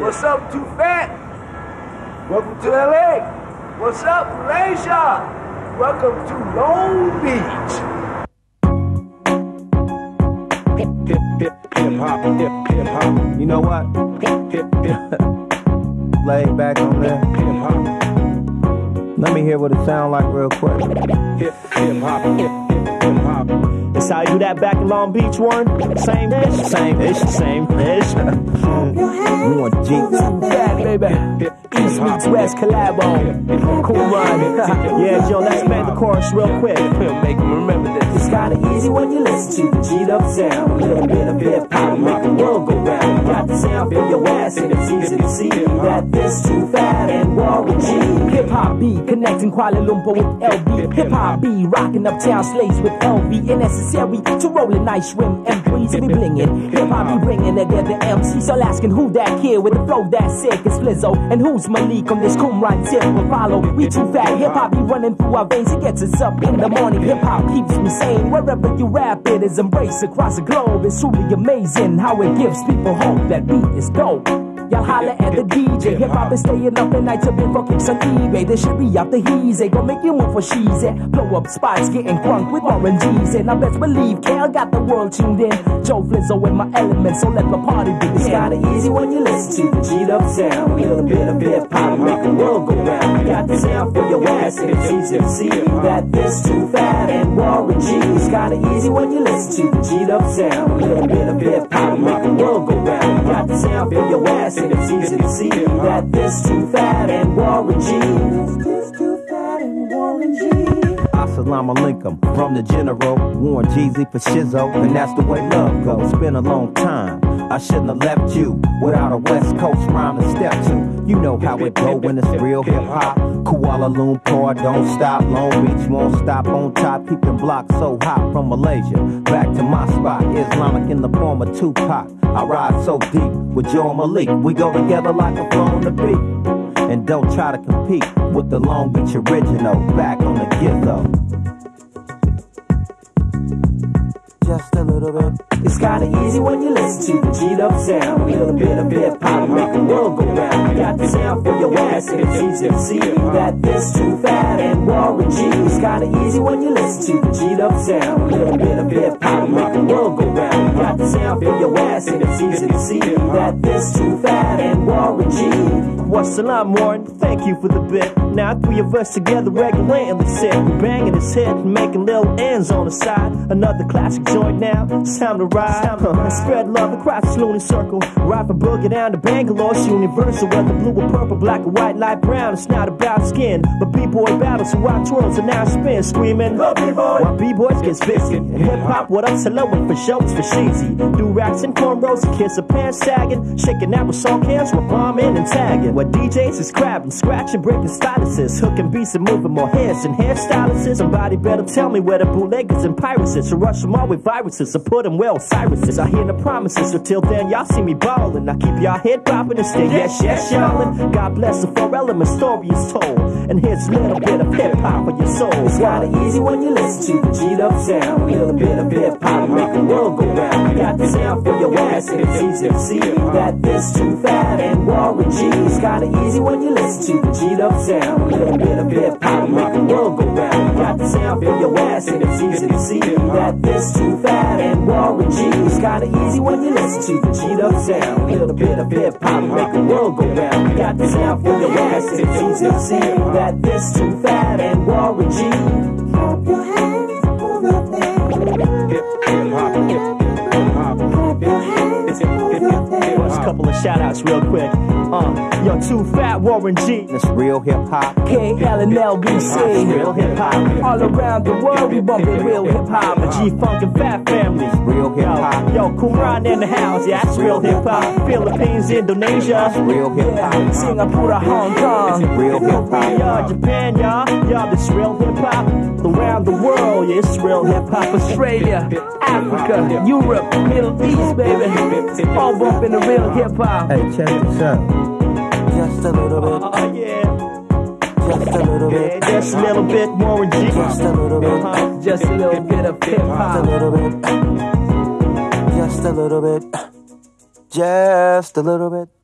What's up, Too Fat? Welcome to LA. What's up, Malaysia? Welcome to Long Beach. Hip hop. You know what? Laid back on there. Hip hop. Let me hear what it sound like real quick. Hip hop. That's how you do that back in Long Beach, Warren. Same ish. Warren G. Too Fat, baby. East meets West collabo. Cool run. Yeah, Joe, let's make the chorus real quick. Make them remember this. It's kinda easy when you listen to the G-Up sound. A little bit of hip hop, make the world go round. Got the sound for your ass, and it's easy to see that this Too Fat and Warren G. Hip hop B, connecting Kuala Lumpur with LB. Hip hop B, rocking uptown slaves with LV. And necessary to roll a nice swim and breeze and be blingin'. Hip hop be bringing together MCs, all asking who that kid with the flow that sick is Flizzo. And who's Malik on this Qumran tip? But follow, we Too Fat. Hip hop be running through our veins, it gets us up in the morning. Hip hop keeps me sane, wherever you rap it is embraced across the globe. It's truly amazing how it gives people hope. That beat is dope. Y'all holler at the DJ. Hip hop is staying up at night to bid for kicks on eBay. This should be up the he's. They gon' make you move for she's at. Blow up spots, getting crunk with Warren G's. And I best believe Cal got the world tuned in. Joe Flizzo in my element, so let my party begin. It's kinda easy when you listen to the G-Up sound. A little bit of hip hop, make the world go round. Got the sound for your ass, and it's easy to see that this Too Fat and Warren G. It's kinda easy when you listen to the G-Up sound. A little bit of hip hop, make the world go round. Got the sound for your ass, and it's easy to see that this Too Fat and Warren G. This Too Fat and Warren G. Assalamu alaikum from the general. Warren Jeezy for Shizzo, and that's the way love goes. It's been a long time. I shouldn't have left you without a West Coast rhyme to step to. You know how it go when it's real hip hop. Kuala Lumpur, don't stop. Long Beach won't stop on top. Keeping blocks so hot from Malaysia back to my spot. Islamic in the form of Tupac. I ride so deep with Joe and Malik. We go together like a flow on the beat. And don't try to compete with the Long Beach original. Back on the gizzo. Just a little bit. It's kinda easy when you listen to the G-Up sound. A little bit of hip hop, make the world go round. Got the sound for your ass, and it's easy to see that this Too Fat and Warren G. It's kinda easy when you listen to the G-Up sound. A little bit of hip hop, make the world go round. Got the sound for your ass, and it's easy to see that this Too Fat and Warren G. Wassalam, Warren, thank you for the bit. Now 3 of us together regulating the set. We're banging his head and making little ends on the side. Another classic joint now, it's time to ride. Spread love across this lunar circle. Ride from Boogie down to Bangalore. It's universal, whether blue or purple, black or white, light brown. It's not about skin, but B-boy battles, so I twirls and now spin, screaming, go B-boy! While B-boys gets busy. And hip-hop, what up, hello, and for show, it's for sheezy. Do racks and cornrows, and kiss a pants sagging. Shaking out with salt cans, we're bombing and tagging. Where DJs is grabbing, scratching, breaking styluses. Hooking beats and moving more heads than hairstylists. Somebody better tell me where the bootleggers and pirates is. So rush them all with viruses, so put them well Cyruses. I hear the promises, so till then y'all see me ballin'. I keep y'all head bopping and stay yes y'allin'. God bless the 4 elements, story is told. And here's a little bit of hip hop for your soul. It's kinda easy when you listen to the G-Up sound. A little bit of hip hop, make the world go round. Got the sound for your ass, and it's easy to see that this Too Fat and Warren G. It's kinda easy when you listen to the G-Up sound. A little bit of hip hop, make the world go round. Got the sound for your ass, and it's easy to see that this Too Fat and Warren G. It's kinda easy when you listen to the G-Up sound. A little bit of hip hop, make the world go round. Got the sound for your ass, and it's easy to see that this Too Fat and Warren G. Clap your hands for the thing. Hip hop, hip hop, clap your hands for the thing. Just a couple of shout outs real quick. Yo, Too Fat, Warren G. It's real hip hop. KL and LBC. Real hip hop. All around the world, we bumpin' real hip hop. The G-Funk and Fat Family. Real hip hop. Yo, Qumran in the house. Yeah, that's real hip hop. Philippines, Indonesia. Real hip hop. Singapore, Hong Kong. Real hip hop. Yo, Japan, y'all. Y'all, this real hip hop. Around the world, yeah, it's real hip hop. Australia, Africa, Europe, Middle East, baby. All bumpin' the real hip hop. Hey, check this out. Just a little bit. Oh, yeah. Just a little bit. Just a little bit, Warren G. Just a little bit. Just a little bit of hip hop. Just a little bit. Just a little bit. Just a little bit.